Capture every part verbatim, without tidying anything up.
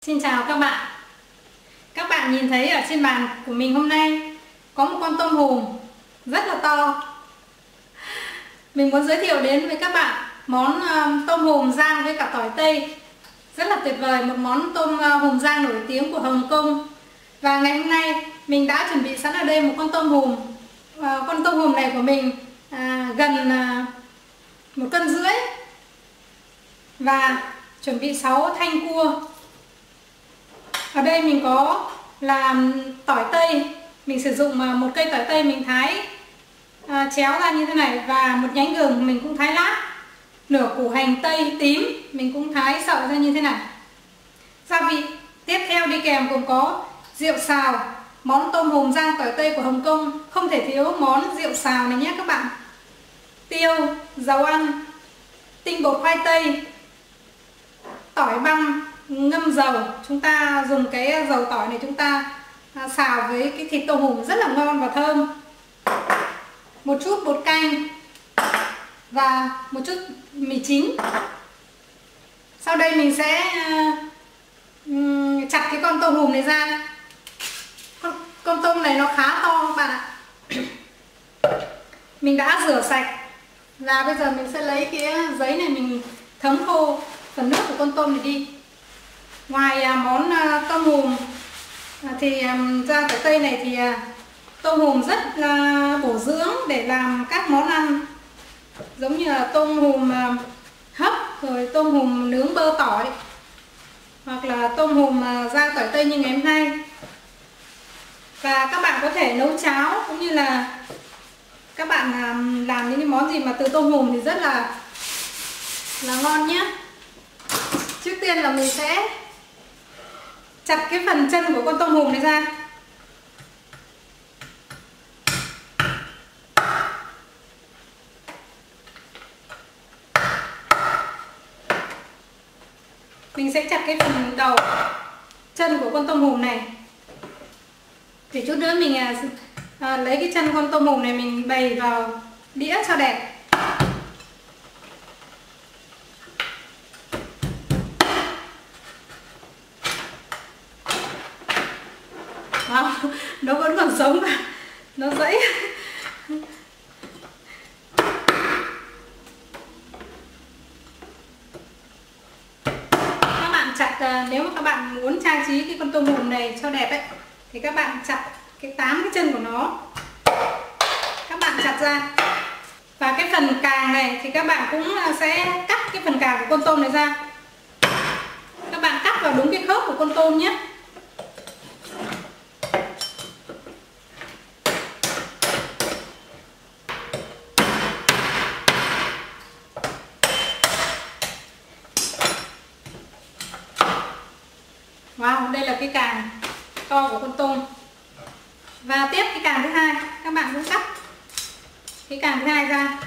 Xin chào các bạn. Các bạn nhìn thấy ở trên bàn của mình hôm nay có một con tôm hùm rất là to. Mình muốn giới thiệu đến với các bạn món tôm hùm rang với cả tỏi tây. Rất là tuyệt vời, một món tôm hùm rang nổi tiếng của Hồng Kông. Và ngày hôm nay mình đã chuẩn bị sẵn ở đây một con tôm hùm. Con tôm hùm này của mình à, gần à, một cân rưỡi. Và chuẩn bị sáu thanh cua. Ở đây mình có làm tỏi tây. Mình sử dụng một cây tỏi tây mình thái à, chéo ra như thế này. Và một nhánh gừng mình cũng thái lát. Nửa củ hành tây tím mình cũng thái sợi ra như thế này. Gia vị tiếp theo đi kèm gồm có rượu xào. Món tôm hùm rang tỏi tây của Hồng Kông không thể thiếu món rượu xào này nhé các bạn. Tiêu, dầu ăn, tinh bột khoai tây, tỏi băm ngâm dầu. Chúng ta dùng cái dầu tỏi này chúng ta xào với cái thịt tôm hùm rất là ngon và thơm. Một chút bột canh và một chút mì chính. Sau đây mình sẽ uh, chặt cái con tôm hùm này ra. Con, con tôm này nó khá to các bạn ạ. Mình đã rửa sạch. Và bây giờ mình sẽ lấy cái giấy này mình thấm khô phần nước của con tôm này đi. Ngoài uh, món uh, tôm hùm uh, thì um, rang tỏi tây này thì uh, tôm hùm rất là uh, bổ dưỡng để làm các món ăn. Giống như là tôm hùm uh, hấp, rồi tôm hùm nướng bơ tỏi, hoặc là tôm hùm uh, rang tỏi tây như ngày hôm nay. Và các bạn có thể nấu cháo, cũng như là các bạn làm, làm những cái món gì mà từ tôm hùm thì rất là là ngon nhé. Trước tiên là mình sẽ chặt cái phần chân của con tôm hùm này ra. Mình sẽ chặt cái phần đầu chân của con tôm hùm này. Thì chút nữa mình à, à, lấy cái chân con tôm hùm này mình bày vào đĩa cho đẹp. Wow, nó vẫn còn sống mà nó dãy. Các bạn chặt, nếu mà các bạn muốn trang trí cái con tôm hùm này cho đẹp ấy, thì các bạn chặt cái tám cái chân của nó, các bạn chặt ra. Và cái phần càng này thì các bạn cũng sẽ cắt cái phần càng của con tôm này ra. Các bạn cắt vào đúng cái khớp của con tôm nhé. Wow, đây là cái càng to của con tôm. Và tiếp cái càng thứ hai, các bạn cũng cắt cái càng thứ hai ra.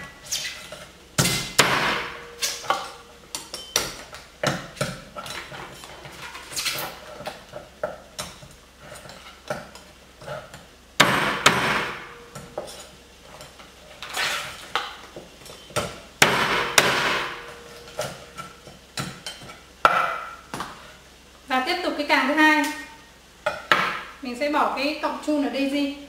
Và tiếp tục cái càng thứ hai, mình sẽ bỏ cái cọng chun ở đây đi.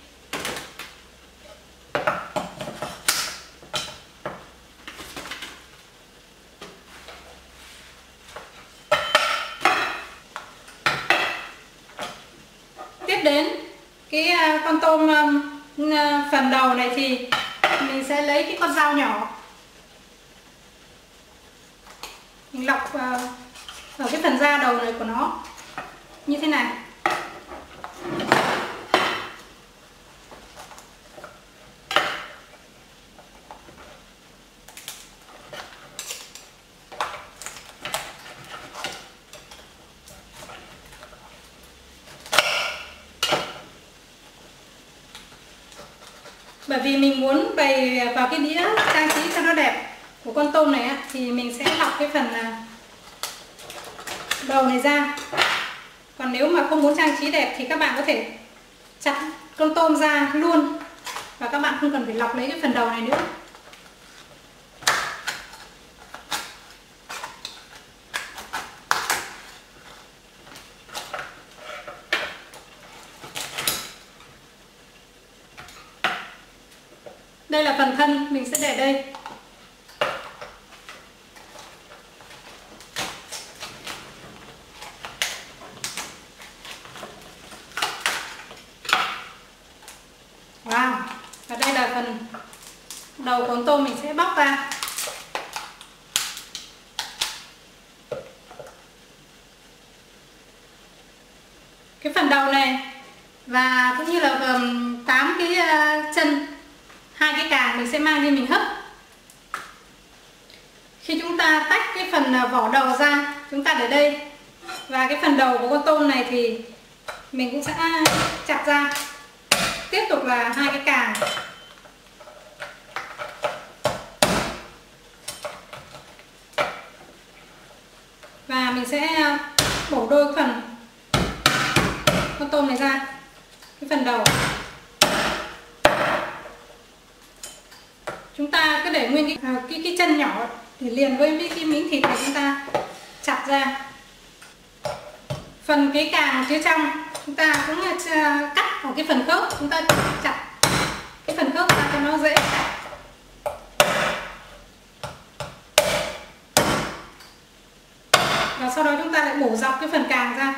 Tiếp đến cái con tôm phần đầu này thì mình sẽ lấy cái con dao nhỏ, mình lọc ở cái phần da đầu này của nó như thế này. Bởi vì mình muốn bày vào cái đĩa trang trí cho nó đẹp của con tôm này thì mình sẽ lọc cái phần đầu này ra. Còn nếu mà không muốn trang trí đẹp thì các bạn có thể chặt con tôm ra luôn, và các bạn không cần phải lọc lấy cái phần đầu này nữa. Đây là phần thân, mình sẽ để đây. Wow, và đây là phần đầu của con tôm, mình sẽ bóc ra. Cái phần đầu này và cũng như là tám cái chân, hai cái càng mình sẽ mang đi mình hấp. Khi chúng ta tách cái phần vỏ đầu ra, chúng ta để đây. Và cái phần đầu của con tôm này thì mình cũng sẽ chặt ra. Tiếp tục là hai cái càng. Và mình sẽ bổ đôi phần con tôm này ra, cái phần đầu. Chúng ta cứ để nguyên cái, cái, cái chân nhỏ để liền với cái miếng thịt này, chúng ta chặt ra. Phần cái càng phía trong chúng ta cũng cắt vào cái phần khớp, chúng ta chặt cái phần khớp ra cho nó dễ. Và sau đó chúng ta lại bổ dọc cái phần càng ra.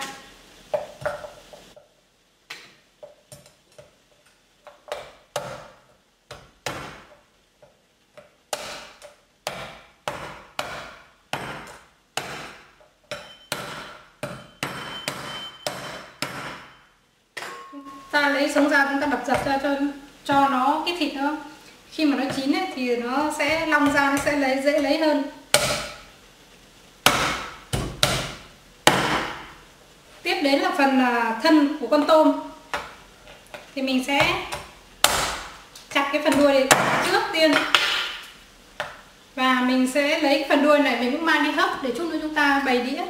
Ta lấy sống ra, chúng ta đập dập ra cho cho nó cái thịt nó khi mà nó chín ấy, thì nó sẽ long ra, nó sẽ lấy dễ lấy hơn. Tiếp đến là phần là thân của con tôm, thì mình sẽ chặt cái phần đuôi trước tiên, và mình sẽ lấy cái phần đuôi này mình cũng mang đi hấp để chút nữa chúng ta bày đĩa.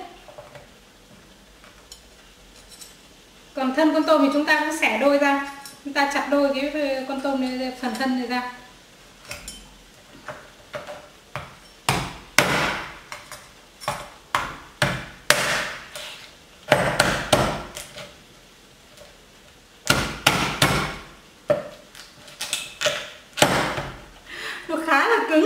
Còn thân con tôm thì chúng ta cũng xẻ đôi ra, chúng ta chặt đôi cái con tôm này, phần thân này ra. Nó khá là cứng.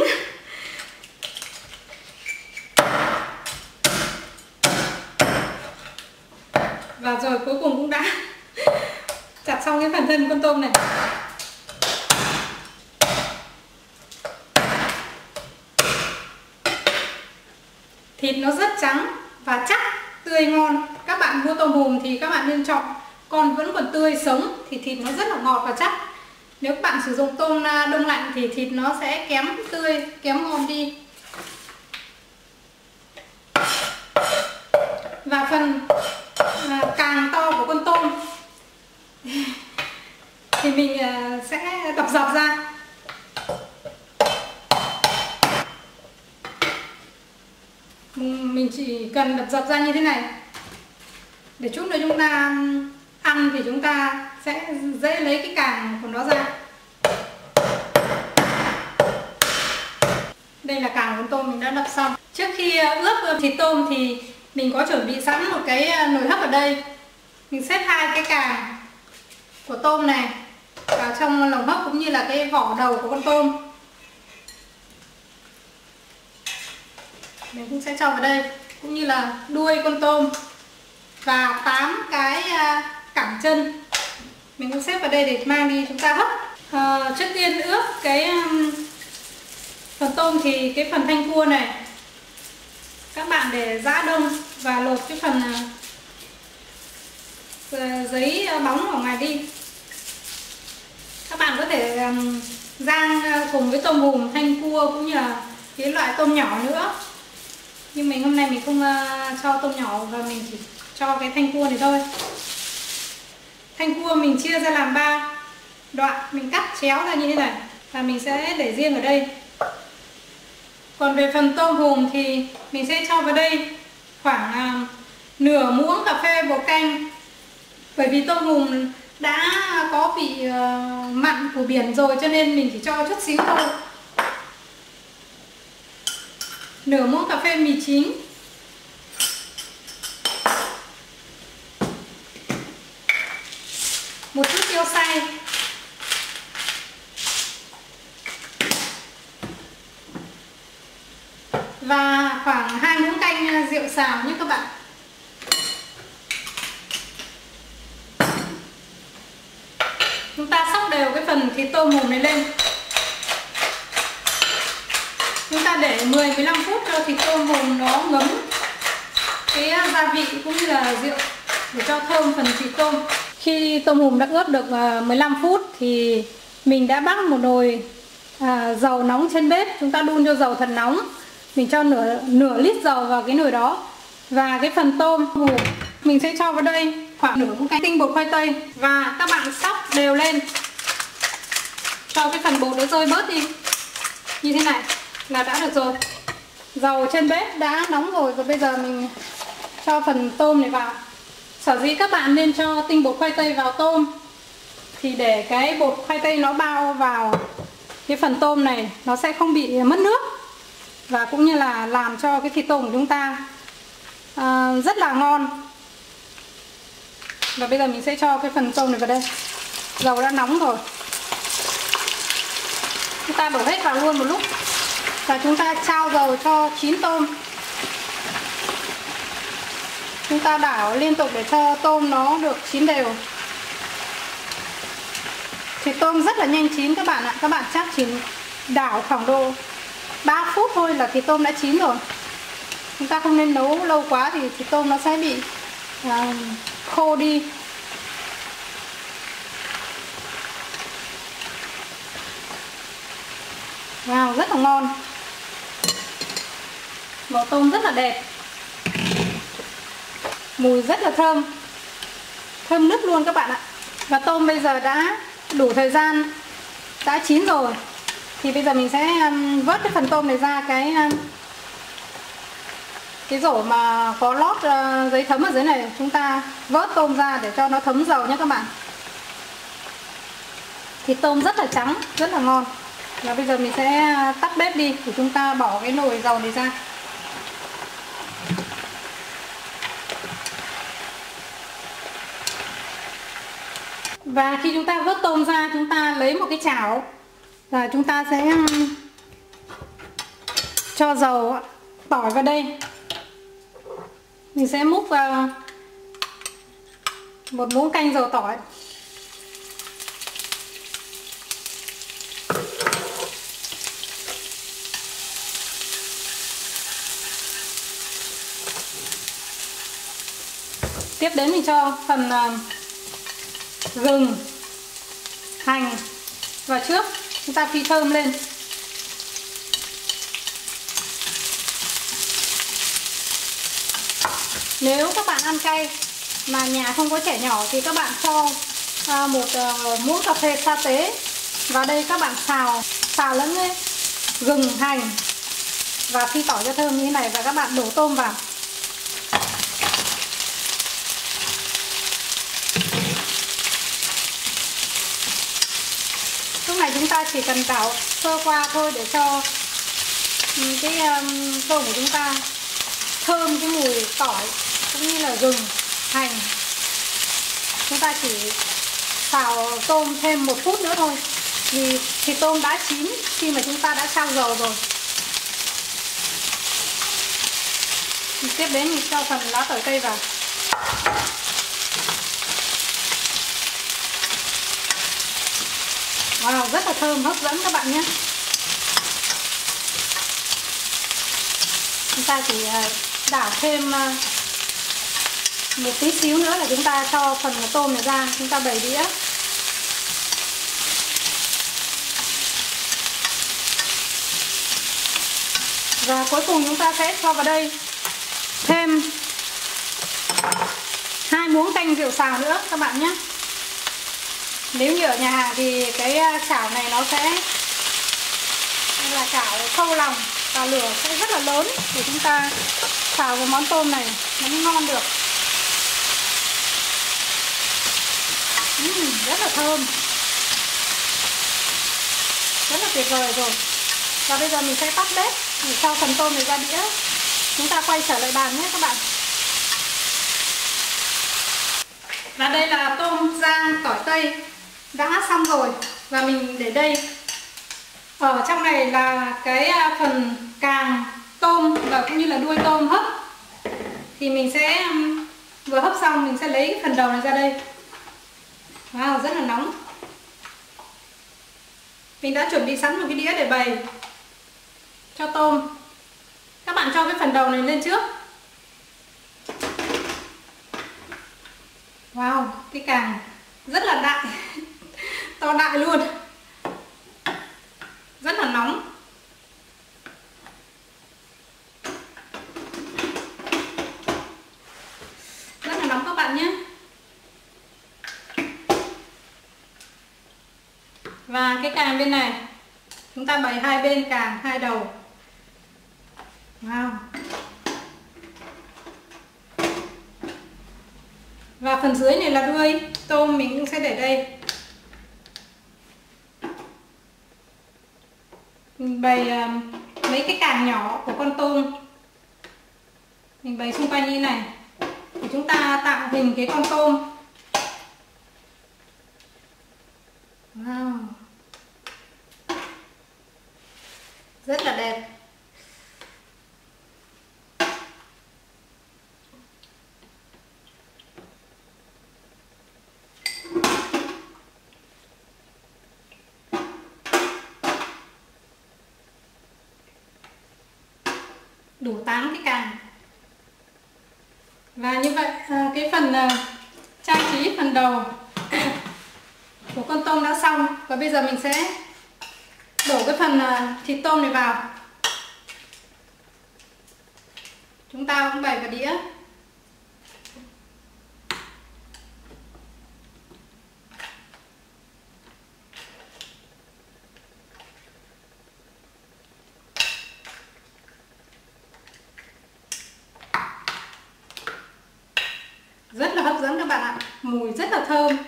Và rồi cuối cùng cũng đã chặt xong cái phần thân con tôm này. Thịt nó rất trắng và chắc, tươi ngon. Các bạn mua tôm hùm thì các bạn nên chọn con vẫn còn tươi sống thì thịt nó rất là ngọt và chắc. Nếu các bạn sử dụng tôm đông lạnh thì thịt nó sẽ kém tươi, kém ngon đi. Và phần à, càng to của con tôm thì mình à, sẽ đập dập ra. Mình chỉ cần đập dập ra như thế này để chút nữa chúng ta ăn thì chúng ta sẽ dễ lấy cái càng của nó ra. Đây là càng con tôm mình đã đập xong. Trước khi ướp thịt tôm thì mình có chuẩn bị sẵn một cái nồi hấp ở đây. Mình xếp hai cái càng của tôm này vào trong lồng hấp cũng như là cái vỏ đầu của con tôm. Mình cũng sẽ cho vào đây, cũng như là đuôi con tôm và tám cái cẳng chân. Mình cũng xếp vào đây để mang đi chúng ta hấp. À, trước tiên ướp cái phần tôm thì cái phần thanh cua này các bạn để giã đông và lột cái phần giấy bóng ở ngoài đi. Các bạn có thể rang cùng với tôm hùm, thanh cua cũng như là cái loại tôm nhỏ nữa. Nhưng mình hôm nay mình không cho tôm nhỏ và mình chỉ cho cái thanh cua này thôi. Thanh cua mình chia ra làm ba đoạn, mình cắt chéo ra như thế này và mình sẽ để riêng ở đây. Còn về phần tôm hùm thì mình sẽ cho vào đây khoảng uh, nửa muỗng cà phê bột canh. Bởi vì tôm hùm đã có vị uh, mặn của biển rồi cho nên mình chỉ cho chút xíu thôi. Nửa muỗng cà phê mì chính. Một chút tiêu xay. và khoảng hai muỗng canh rượu xào nhé các bạn. Chúng ta xóc đều cái phần thịt tôm hùm này lên. Chúng ta để mười đến mười lăm phút cho thịt tôm hùm nó ngấm cái gia vị cũng như là rượu để cho thơm phần thịt tôm. Khi tôm hùm đã ướp được mười lăm phút thì mình đã bắc một nồi à, dầu nóng trên bếp. Chúng ta đun cho dầu thật nóng. Mình cho nửa nửa lít dầu vào cái nồi đó. Và cái phần tôm hùm mình sẽ cho vào đây khoảng nửa muỗng canh tinh bột khoai tây. Và các bạn xóc đều lên cho cái phần bột nó rơi bớt đi. Như thế này là đã được rồi. Dầu trên bếp đã nóng rồi. Và bây giờ mình cho phần tôm này vào. Sở dĩ các bạn nên cho tinh bột khoai tây vào tôm thì để cái bột khoai tây nó bao vào cái phần tôm này, nó sẽ không bị mất nước. Và cũng như là làm cho cái thịt tôm của chúng ta à, rất là ngon. Và bây giờ mình sẽ cho cái phần tôm này vào đây. Dầu đã nóng rồi. Chúng ta đổ hết vào luôn một lúc. Và chúng ta trao dầu cho chín tôm. Chúng ta đảo liên tục để cho tôm nó được chín đều. Thịt tôm rất là nhanh chín các bạn ạ. Các bạn chắc chỉ đảo khoảng độ ba phút thôi là thịt tôm đã chín rồi. Chúng ta không nên nấu lâu quá thì thịt tôm nó sẽ bị à, khô đi. Wow, rất là ngon. Màu tôm rất là đẹp. Mùi rất là thơm. Thơm nức luôn các bạn ạ. Và tôm bây giờ đã đủ thời gian, đã chín rồi. Thì bây giờ mình sẽ um, vớt cái phần tôm này ra cái um, cái rổ mà có lót uh, giấy thấm ở dưới này. Chúng ta vớt tôm ra để cho nó thấm dầu nhé các bạn. Thịt tôm rất là trắng, rất là ngon. Và bây giờ mình sẽ tắt bếp đi để chúng ta bỏ cái nồi dầu này ra. Và khi chúng ta vớt tôm ra, chúng ta lấy một cái chảo và chúng ta sẽ cho dầu tỏi vào đây. Mình sẽ múc vào một muỗng canh dầu tỏi. Tiếp đến mình cho phần gừng, hành vào trước. Chúng ta phi thơm lên. Nếu các bạn ăn cay mà nhà không có trẻ nhỏ thì các bạn cho một muỗng cà phê sa tế vào đây. Các bạn xào xào lẫn với gừng, hành và phi tỏi cho thơm như thế này. Và các bạn đổ tôm vào. Lúc này chúng ta chỉ cần đảo sơ qua thôi để cho cái um, tôm của chúng ta thơm cái mùi tỏi cũng như là gừng, hành. Chúng ta chỉ xào tôm thêm một phút nữa thôi vì thịt tôm đã chín khi mà chúng ta đã trao dầu rồi. Tiếp đến mình cho phần lá tỏi tây vào. Wow, rất là thơm, hấp dẫn các bạn nhé. Chúng ta chỉ đảo thêm một tí xíu nữa là chúng ta cho phần tôm này ra. Chúng ta bày đĩa. Và cuối cùng chúng ta sẽ cho vào đây thêm hai muỗng canh rượu xào nữa các bạn nhé. Nếu như ở nhà hàng thì cái chảo này nó sẽ là chảo sâu lòng và lửa sẽ rất là lớn để chúng ta xào cái món tôm này nó mới ngon được. uhm, Rất là thơm, rất là tuyệt vời rồi. Và bây giờ mình sẽ tắt bếp để cho phần tôm này ra đĩa. Chúng ta quay trở lại bàn nhé các bạn. Và đây là tôm rang tỏi tây đã xong rồi. Và mình để đây. Ở trong này là cái phần càng tôm cũng như là đuôi tôm hấp. Thì mình sẽ vừa hấp xong mình sẽ lấy cái phần đầu này ra đây. Wow, rất là nóng. Mình đã chuẩn bị sẵn một cái đĩa để bày cho tôm. Các bạn cho cái phần đầu này lên trước. Wow, cái càng rất là đại. To đại luôn. Rất là nóng. Rất là nóng các bạn nhé. Và cái càng bên này chúng ta bày hai bên càng, hai đầu. Wow. Và phần dưới này là đuôi tôm mình cũng sẽ để đây. Mình bày uh, mấy cái càng nhỏ của con tôm. Mình bày xung quanh như này để chúng ta tạo hình cái con tôm. Wow. Rất là đẹp. Đủ tám cái càng. Và như vậy cái phần trang trí phần đầu của con tôm đã xong. Và bây giờ mình sẽ đổ cái phần thịt tôm này vào. Chúng ta cũng bày vào đĩa. Rất là hấp dẫn các bạn ạ. Mùi rất là thơm.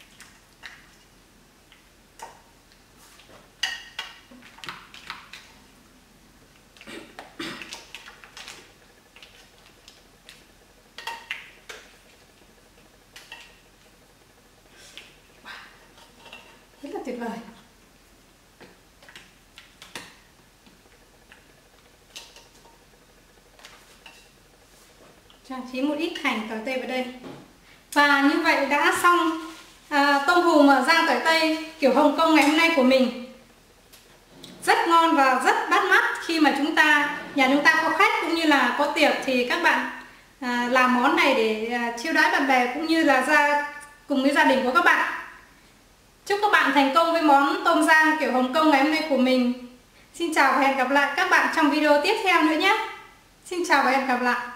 Rất là tuyệt vời. Trang trí một ít hành tỏi tây vào đây. Và như vậy đã xong à, tôm hùm rang tỏi tây kiểu Hồng Kông ngày hôm nay của mình. Rất ngon và rất bắt mắt khi mà chúng ta nhà chúng ta có khách cũng như là có tiệc thì các bạn à, làm món này để à, chiêu đãi bạn bè cũng như là ra cùng với gia đình của các bạn. Chúc các bạn thành công với món tôm rang kiểu Hồng Kông ngày hôm nay của mình. Xin chào và hẹn gặp lại các bạn trong video tiếp theo nữa nhé. Xin chào và hẹn gặp lại.